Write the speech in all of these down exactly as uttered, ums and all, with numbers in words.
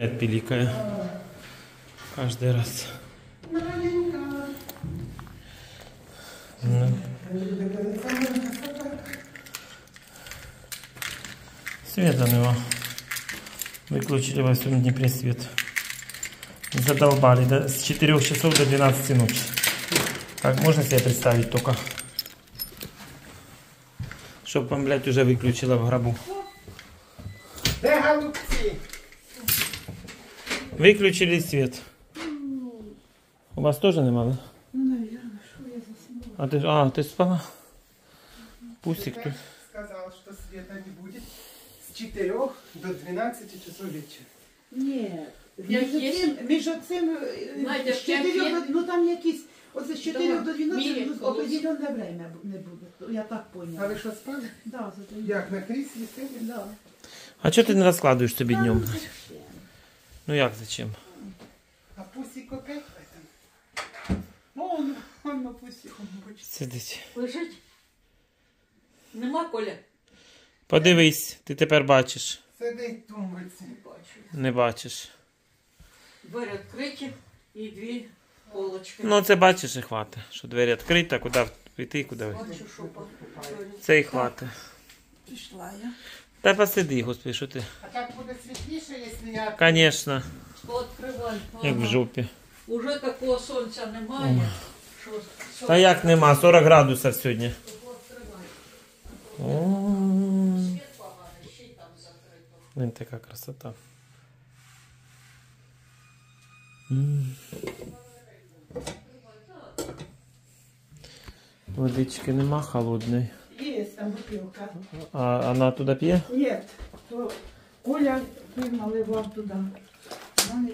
Пиликая каждый раз. Ну. Света нема. Выключили во всем Днепре свет. Задолбали до, с четырёх часов до двенадцати ночи. Как можно себе представить только? Чтоб он, блядь, уже выключила в гробу. Выключили свет. У вас тоже нема, да? Ну, наверное, что я заснула. А ты, а, ты спала? Пусик тут. Сказал, что света не будет с четырёх до двенадцати часов вечера. Нет. Як Між є? цим, між цим, Надя, з чотирьох п'ять до, ну там якісь, оце з чотирьох Да. до дванадцяти Міряй ну, колись. определенне время не буде. Я так А поняла. ви що спали? Да, задаю. Як на кріслі сиділи? Да. А что ты не раскладываешь себе Там днем? зачем? Ну як зачем? А пусик опять в этом? Он, он на пусиком хоче. Сидить. Лежить? Нема, Коля? Подивись, ти тепер бачиш. Сидить в тумбиці. Бачу. Не бачиш. Двері відкриті і дві полочки. Ну це бачиш і хватить. Що двері відкриті, куди піти, куди ви. Бачу, що по Це і хватить. Пішла я. Та посиди, господи, що ти. А так буде світліше, якщо я... Конечно, Відкривай. як в Ага. жопі. Уже такого сонця немає. Що Та як нема, сорок градусів сьогодні. відкривай. О, Світ поганий, ще й там закрито. блін, така красота. М. Водички нема холодної. Є там бутилка. А вона туди п'є? Ні, то Коля пив наливав туди. Вони-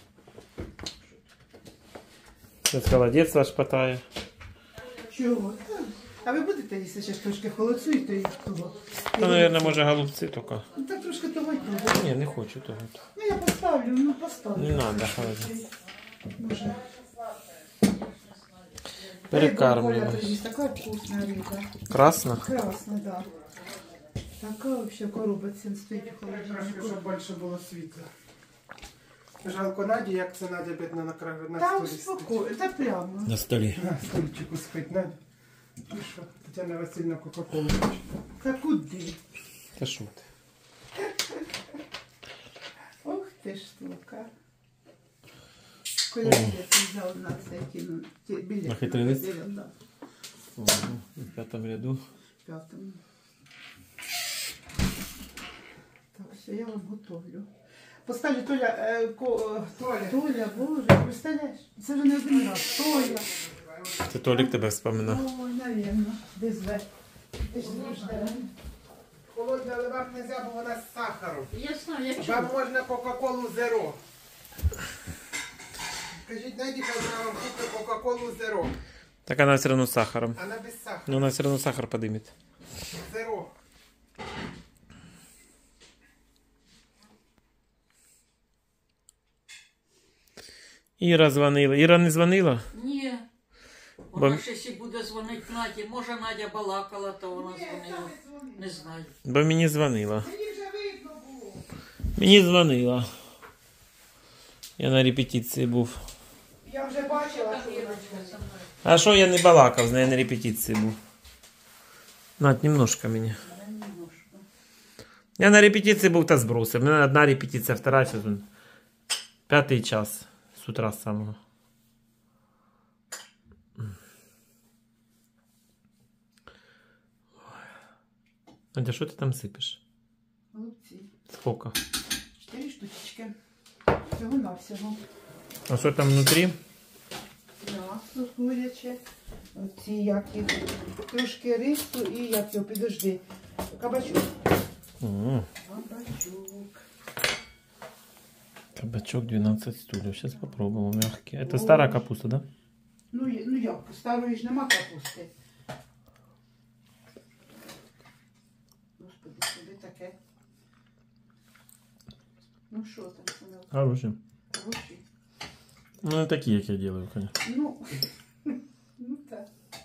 Це холодець ваш питає. Чого? Та, а ви будете їсти ще трошки холодцю і то і того? Та, мабуть, може голубці тільки. Ну так трошки того й того. Ні, не хочу того. Ну я поставлю, ну поставлю. Не треба холодець. Може. Перекармлюємо. Рыба, Коля, привез, такая вкусная рыба. Красно? Красная, да. Такая вообще коробочка стоит в Краще, холодильнику. щоб більше було світла. Жалко Наді, як це Надя бідна на краю на Там столі спить. спокойно, это прямо. На столі. На стульчику спить Надя. І що? Тетяна Васильівна Кока-Колу хоче. Та куди? Та що ти? Ох ти штука. Коля билет взял на всякий, ну, те- билет. На хитрый лист? билет, да, Ого, в п'ятому ряду. в пятом. Так, все, я вам готовлю. Поставлю Толя, е, ко, е, Толя. Толя, боже, представляєш? Це вже не один раз. Толя. Це Толік тебе вспоминав. Ой, наверное, без В. Ти ж завжди. Холодне наливати не можна, бо вона з сахаром. Я знаю, я Вам чула. можна Кока-Колу Зеро. Кажіть, Наді, хай вона вам купить Кока-Колу Зеро. Так вона все одно з сахаром. Вона без сахара. Ну, вона все одно сахар подимет. Зеро. Іра дзвонила. Іра не дзвонила? Ні. Бо- Вона ж якщо буде дзвонити Наді, може Надя балакала, то вона дзвонила. Не знаю. Бо мені дзвонила. Мені вже видно було. Мені дзвонила. Я на репетиції був. Я вже бачила, Так, що Ірочка, вона со мною. А що я не балакав, з нею на репетиції був. Над, немножко мені. Я на репетиції був та збросив. У мене одна репетиція, вторая сезон. П'ятий час. З утра з самого. Надя, що ти там сипиш? Голубці. Сколько? Чотири штучки. Всього на всього. А що там внутрі? М'ясо куряче. Оці як їх. Трошки рису і як його, підожди. Кабачок. М, Кабачок. Кабачок двенадцать стульев. Сейчас попробуем. Мягкий. Это старая капуста, да? Ну, є- ну як, старої ж нема капусти. Господи, собі таке. Ну що там, Самел? Хорошие. Хороші? Ну, не такие, как я делаю, конечно. Ну, ну так.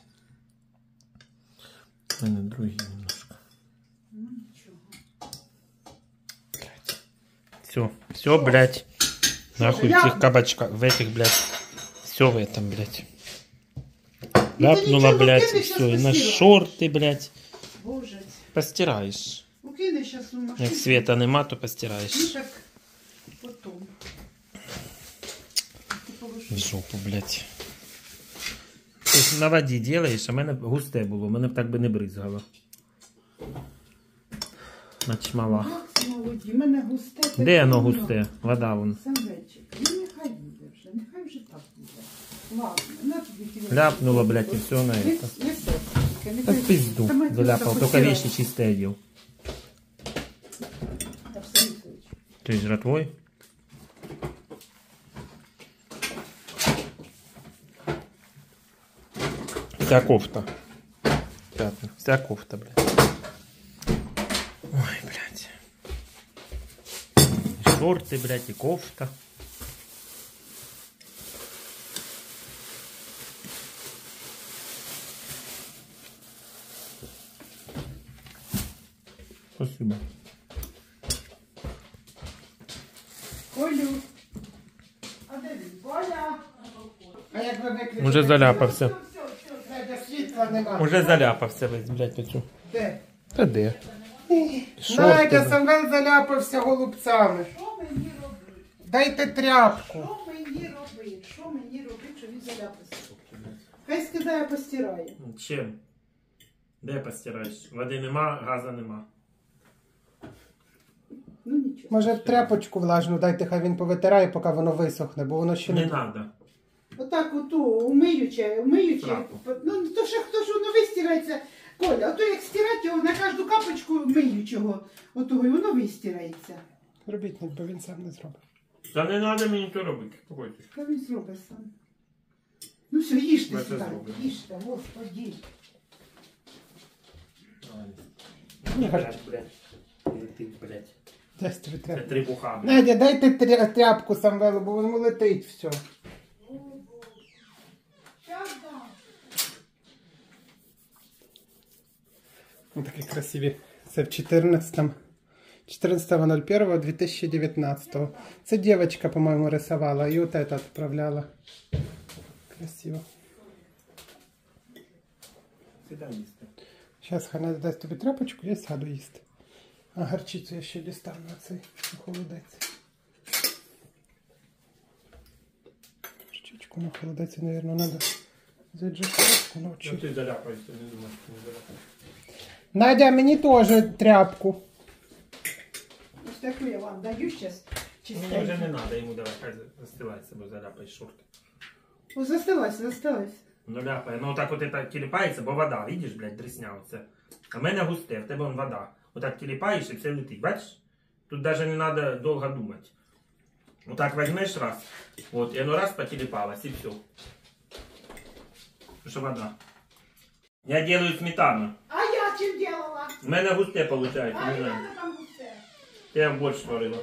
Наверное, другие немножко. Ну нічого. Все. Все, блядь. Нахуй Я- в этих кабачках, в этих, блядь. Все в этом, блядь. Ну, ты Ляпнула, ничего, блядь, кинь, и щас все. И на постираешь. шорты, блядь. Боже. Постираешь. Ну кинь сейчас у машину. Як света нема, то Ну постираешь. так потом. Ти положи. В жопу, блядь. Ти ж на воді делаєш, а в мене густе було. Мене б так би не бризгало. Начмала. Як це молоді? У мене густе. таке Де воно воно. густе? Вода вон. Самвельчик. Ну нехай буде вже. Нехай вже так буде. Ладно. На тобі кілька. Ляпнула, блядь, і все на Не- это. не сопочки, не Да в кажи. пизду Та ми тут заляпал. Только постирали. вещи чистые одел. Та все, Вікторович. Ты же твой? Вся кофта. Пятна. Вся кофта, блядь. Ой, блядь. И шорты, блядь, и кофта. Спасибо. Колю. А де він? Коля. А як ви виключите? Уже заляпався. Все, все, все. Де світла нема. Уже заляпався весь, блядь, оцю. Де? Та де? Надя, Шорти. Самвел заляпався голубцями. Що мені робити? Дайте тряпку. Що мені робити? Що мені робити, щоб він заляпався? Хай скидає, постирає. Чим? Де постираєш? Води нема, газу нема. Ну нічого. Може тряпочку влажну дайте, хай він повитирає, поки воно висохне, бо воно ще Не не... надо. Отак оту, умиюче, умиюче. Трапу. Ну, то ще хто ж воно вистирається. Коля, а то як стирати його на кожну капочку миючого, отого, і воно вистирається. Робіть, бо він сам не зробить. Та не треба мені то робити. Погодьтесь. Та він зробить сам. Ну все, їжте Ми це сюди, зробимо. їжте, господи. Ні, Блядь, блядь. Летить, блядь. Десь тобі Це тряпку. трибуха, блядь. Надя, дайте тря- тряпку Самвелу, бо воно летить все. Ось такі красиві. Це в чотирнадцятому. чотирнадцятого ноль першого дві тисячі дев'ятнадцятого. Це дівчинка, по-моєму, рисувала і от це відправляла. Красиво. Сюди їсти. Зараз хай Надя дасть тобі тряпочку, я сяду їсти. А гарчицю я ще дістану на цей на холодець. Гарчичку на холодець, мабуть, треба взяти же тряпку Ну ночі. ти заляпаєшся, не думай, що не заляпаєш. Надя, мені теж тряпку. Ось таку я вам даю зараз. Мені вже не треба йому давай, хай застилається, бо заляпаєш шорти. О, застилась, застилась. Ну ляпає. Ну так от це тіліпається, бо вода, видиш, блядь, дресня оце. А в мене густе, в тебе вон вода. Отак тіліпаєш і все летить, бачиш? Тут навіть не треба довго думати. Отак візьмеш раз, от, і воно раз потіліпалось, і все. Що вода. Я делаю сметану. А я чим делала? В мене густе виходить, А не я знаю. не там усе. Я борщ сварила.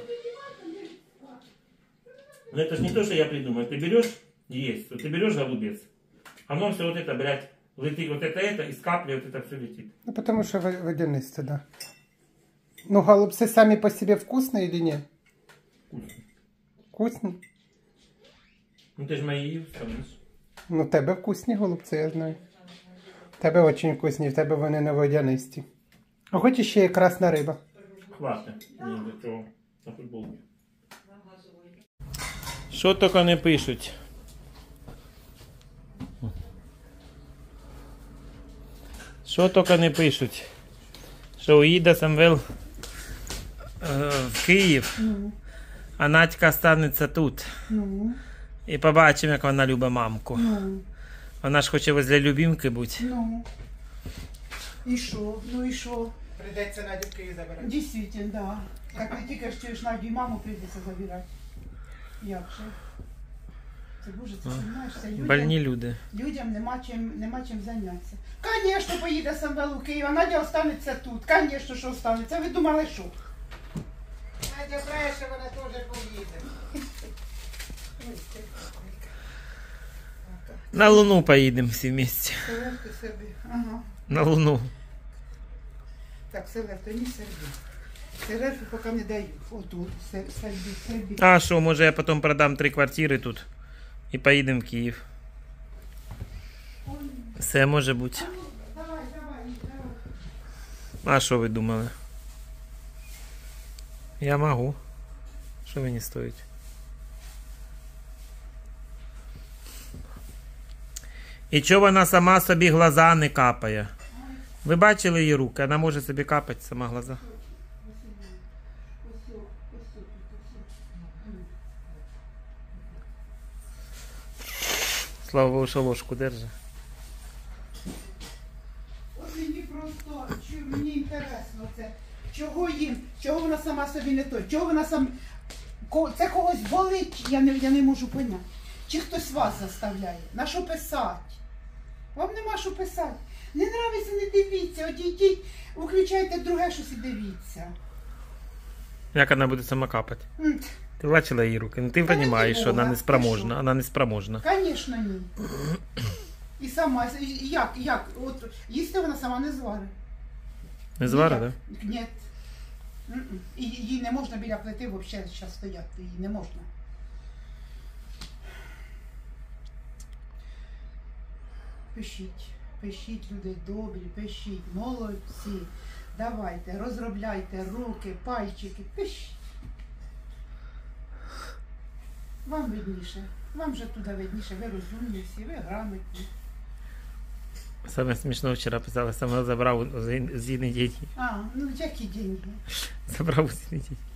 Ну это же не то, что я придумал. Ты берешь, есть, вот ты берешь голубец, а оно все вот это, блядь, летит вот это, это, из капли вот это все летит. Ну, тому що ви- водянисте, да. Ну, голубцы сами по себе вкусные или нет? Вкусно. Вкусні? Ну ты же мои вставишь. Ну, в тебе вкусні голубці, я знаю. В тебе очень вкусні, в тебе вони не водянисті. А хоч ще є красна риба. Хватит. Ні, для цього на футболку. Що тільки не пишуть. Що тільки не пишуть. Що уїде Самвел е, в Київ, а Надька останеться тут. Ну, І побачимо, як вона любить мамку. ну, Вона ж хоче возле любімки бути. ну. І що? Ну і що? Прийдеться Надю в Київ забирати. Дійсно, да. Так не тільки ж чуєш, Надю і маму прийдеться забирати. Як же? Це дуже, це знаєш, це людям, Больні люди. людям нема чим, нема чим зайнятися. Звісно, поїде Самвел у Київ, а Надя останеться тут. Звісно, що останеться. Ви думали, що? Надя бреше, вона теж поїде. На Луну поїдемо всі вместе. Селерти собі. Ага. На Луну. Так, Селерти, не серди. Сигарету поки не даю. Отут, сербі, сербі. А що, може я потім продам три квартири тут і поїдемо в Київ. Все може бути. Давай, давай, давай. А що ви думали? Я можу. Що мені стоїть? І чого вона сама собі глаза не капає? Ви бачили її руки? Вона може собі капати сама глаза. Слава Богу, що ложку держи. От мені просто, чи мені інтересно це, чого їм, чого вона сама собі не то, чого вона сам, ко- це когось болить, я не, я не можу поняти. Чи хтось вас заставляє? На що писати? Вам нема що писати. Не нравиться, не дивіться, одійдіть, включайте друге щось і дивіться. Як вона буде сама капати? М, Ти бачила її руки? Ну ти Та розумієш, не що вона Бога, не ти спроможна. що? Вона не спроможна. Звісно, ні. І сама, і як, як, от, їсти вона сама не зварить. Не звара, так? Ніяк. Ні. М-м. І їй не можна біля плити взагалі зараз стояти, їй не можна. Пишіть, пишіть, люди добрі, пишіть, молодці. Давайте, розробляйте руки, пальчики, пишіть. Вам видніше. Вам же туди видніше, ви розумні всі, ви грамотні. Саме смішно вчора писала, саме забрав з її деньги. А, ну які деньги? Забрав з її деньги.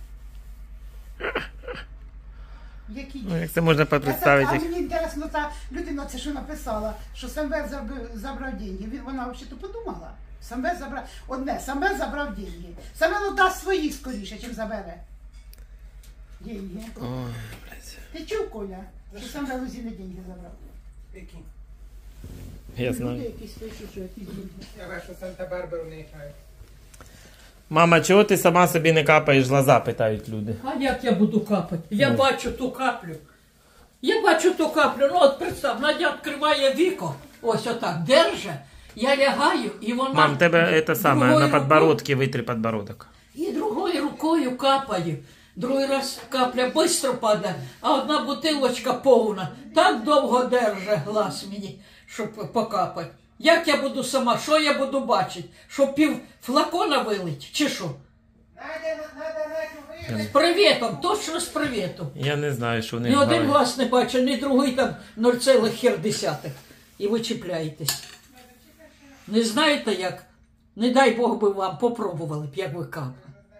Які Ну, деньги? як це можна А представити? мені інтересно, та людина це що написала, що Самвел забрав, забрав деньги. Він, вона взагалі подумала. Самвел забрав, одне, Самвел забрав деньги. Самвел дасть свої скоріше, чим забере. Деньги. Ой, блядь. Ти чув, Коля, що Самвел у Зіни деньги забрав? Які? Я Люди знаю. якісь пишуть, що якісь деньги. Я бачу, Санта-Барбару не грає. Мама, чого ти сама собі не капаєш глаза, питають люди. А як я буду капати? Я Ну. бачу ту каплю. Я бачу ту каплю. Ну от представ, Надя відкриває віко, ось отак, держа. Я лягаю, і вона... Мам, тебе це саме, другою на подбородке витри подбородок. І другою рукою капаю. Другий раз капля швидко падає, а одна бутилочка повна. Так довго держить глаз мені, щоб покапати. Як я буду сама, що я буду бачити? Що пів флакона вилить, чи що? Надя, надо, Надю, З привітом, точно з привітом. Я не знаю, що в них Ні в один голові. глаз не бачить, ні другий там нуль цілих сім десятих. І ви чіпляєтесь. Не знаєте як? Не дай Бог би вам попробували б, як ви капали.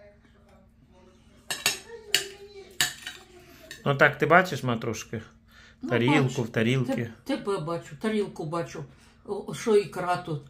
Ну так, ти бачиш, матрошки? Ну, Тарілку, бачу. в тарілки. Те- Тебе бачу, тарілку бачу. О, о, що ікра тут.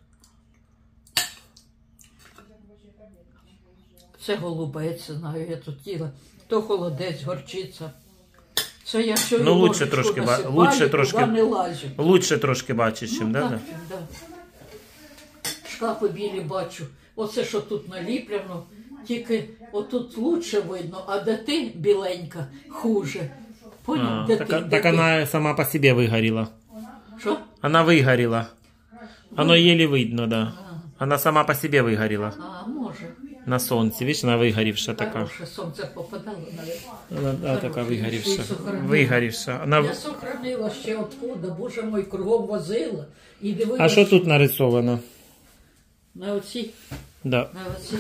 Це голубець, знаю, я тут їла. То холодець, горчиця. Це я що Ну, лучше трошки ба- лучше трошки. не лазю. Лучше трошки бачиш, чим, Ну, да? так, да? да. Шкафи білі бачу. Оце, що тут наліплено, тільки отут лучше видно, а де ти біленька, хуже. Поняв, А, де так, ти? так де ти? вона сама по себе вигоріла. Що? Она выгорела. Оно еле видно, да. Она сама по себе выгорела. А, може. На солнце. Видишь, она выгоревшая такая. Хороше сонце попадало навіть. Она, да, такая выгоревшая. Ще й сохранила. Выгоревшая. Она... Я сохранила ще откуда, боже мой, кругом возила. І дивилась А что тут нарисовано? на оці, Да. на оці.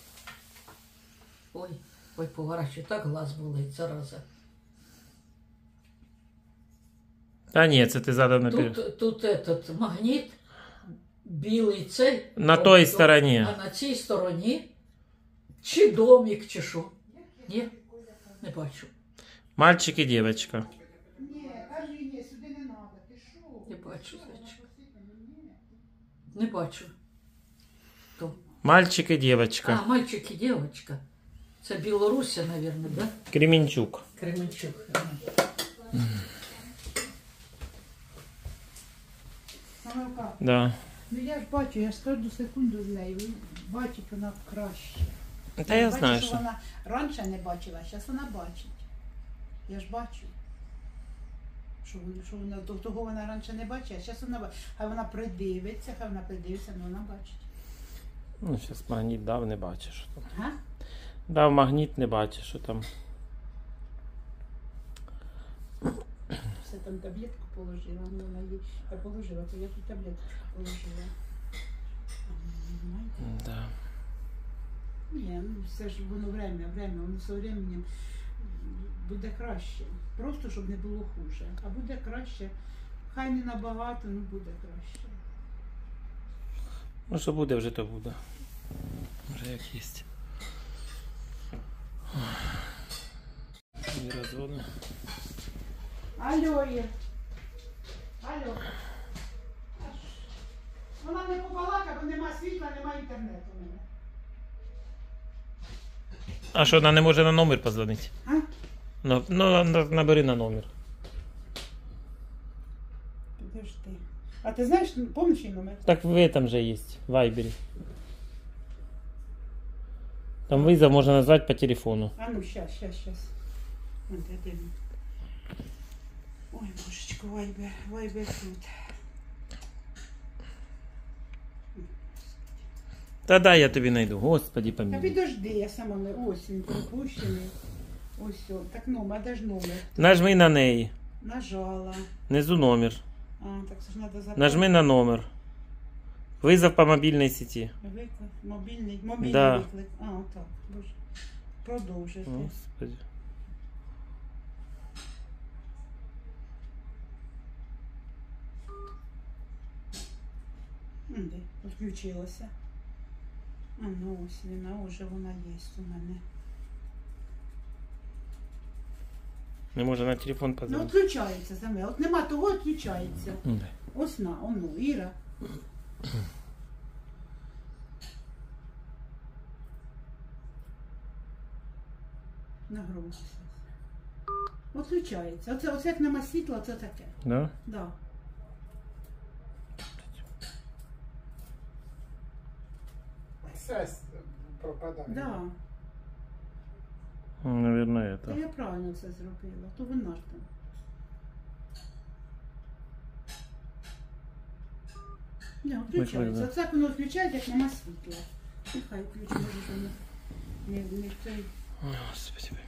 Ой, ой, поворачу, так глаз болить, зараза. Да нет, это ты задал наперед. Тут, тут этот магніт, білий цей. На О, той то- стороні. А на цій стороні чи домик, чи що? Ні? Не бачу. Мальчик и девочка. Ні, кажи, ні, сюди не треба, ти що? Не бачу, зайчик. Не бачу. То. Мальчик и девочка. А, мальчик і дівчинка. Це Білорусія, мабуть, да? Кременчук. Кременчук. Самилка, Да. ну я ж бачу, я ж кожну секунду з нею, бачить вона краще. Да я бачу, знаю, що что... вона раніше не бачила, а зараз вона бачить. Я ж бачу. Що, вона- що вона, до того вона раніше не бачила, а зараз вона бачить. Хай вона придивиться, хай вона придивиться, але вона бачить. Ну, сейчас магніт дав, не бачиш. Ага? Да, в магніт не бачиш, що там. Все там таблетку положила, ну, вона їй, я положила, то я тут таблетку положила. А, знаєте? Да. Ні, ну все ж воно время, время, воно со временем буде краще. Просто, щоб не було хуже. А буде краще. Хай не набагато, ну буде краще. Ну, що буде, вже то буде. Вже як є. Не розвони. Алло, Ір. Алло. Вона не побалака, бо нема світла, нема інтернету у мене. А що, вона не може на номер позвонити? А? Ну, ну на- набери на номер. Подожди. А ти знаєш, помниш її номер? Так в этом же есть, в Вайбере. Там вызов можно назвать по телефону. А ну, щас, щас, щас. Вон, де, де він? Ой, божечко, Вайбер, Вайбер тут. Та дай я тобі найду, господи Та помилуй. підожди, я сама не... Ось він пропущений. Ось о. Так номер, де ж номер? Нажми на неї. Нажала. Внизу номер. А, так це ж треба запитати. Нажми на номер. Вызов по мобильной сети. Виклик, мобільний, мобільний Да. виклик. А, отак, боже. Продовжити. Господи. М, де? Відключилося. А, ну ось вона, вже вона є у мене. Не може на телефон Ну, позвонити. відключається за мене. От нема того, відключається. Ну, Ось на, оно, Іра. На громкість. Відключається. Оце, оце як нема світла, це таке. Да? Да. Связь пропадає. Да. Ну, наверное, Та это. я правильно це зробила. То вона ж там. Не, включається. Оце як воно включається, як нема світла. І хай включимо, що не, не, не цей. Ой, Господи помилуй.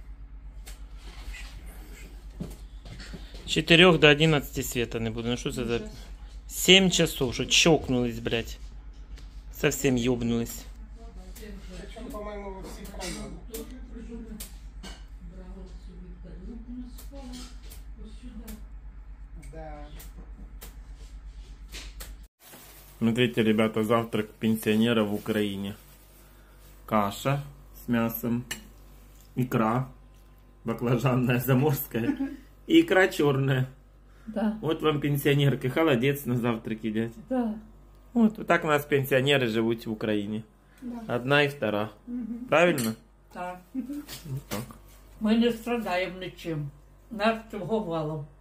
С четырёх до одиннадцати света не буду. Ну что это за... семь часов, что чокнулись, блядь. Совсем ёбнулись. Причому, по-моєму, во всіх районах. Да. Смотрите, ребята, завтрак пенсионера в Украине. Каша с мясом, икра баклажанная заморская и икра черная. Да, Вот вам пенсионерки, холодец на завтрак едят. да. Вот, вот так у нас пенсионеры живут в Украине. Да. Одна и вторая. Правильно? Так. Вот так. Ми не страдаємо нічим. Нас цього валом.